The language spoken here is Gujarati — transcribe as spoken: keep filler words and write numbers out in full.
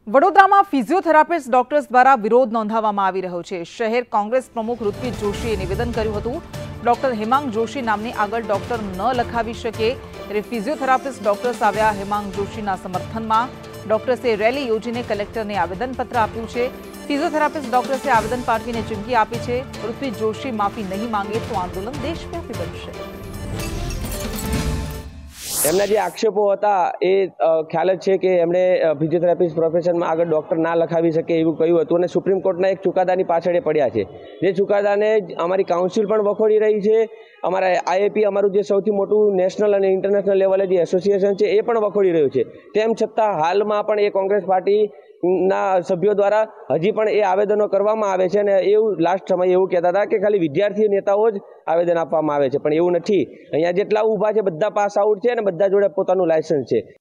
વડોદરામાં ફિઝિયોથેરાપિસ્ટ ડોક્ટર્સ દ્વારા વિરોધ નોંધાવવામાં આવી રહ્યો છે। શહેર કોંગ્રેસ પ્રમુખ ઋત્વિજ જોશીએ નિવેદન કર્યું હતું, ડોક્ટર હેમાંગ જોશી નામની આગળ ડોક્ટર ન લખાવી શકે ત્યારે ફિઝિયોથેરાપિસ્ટ ડોક્ટર્સ આવ્યા હેમાંગ જોશીના સમર્થનમાં। ડોક્ટર્સે રેલી યોજીને કલેક્ટરને આવેદનપત્ર આપ્યું છે। ફિઝિયોથેરાપિસ્ટ ડોક્ટર્સે આવેદન પાઠવીને ચીમકી આપી છે, ઋત્વિજ જોશી માફી નહીં માંગે તો આંદોલન દેશવ્યાપી બનશે। એમના જે આક્ષેપો હતા એ ખ્યાલ જ છે કે એમણે ફિઝિયોથેરાપિસ્ટ પ્રોફેશનમાં આગળ ડૉક્ટર ના લખાવી શકે એવું કહ્યું હતું અને સુપ્રીમ કોર્ટના એક ચુકાદાની પાછળ એ પડ્યા છે। જે ચુકાદાને અમારી કાઉન્સિલ પણ વખોડી રહી છે, અમારા આઈએપી અમારું જે સૌથી મોટું નેશનલ અને ઇન્ટરનેશનલ લેવલે જે એસોસિએશન છે એ પણ વખોડી રહ્યું છે। તેમ છતાં હાલમાં પણ એ કોંગ્રેસ પાર્ટી ના સભ્યો દ્વારા હજી પણ એ આવેદનો કરવામાં આવે છે અને એવું લાસ્ટ સમયે એવું કહેતા હતા કે ખાલી વિદ્યાર્થી નેતાઓ જ આવેદન આપવામાં આવે છે, પણ એવું નથી। અહીંયા જેટલા ઊભા છે બધા પાસ આઉટ છે અને બધા જોડે પોતાનું લાયસન્સ છે।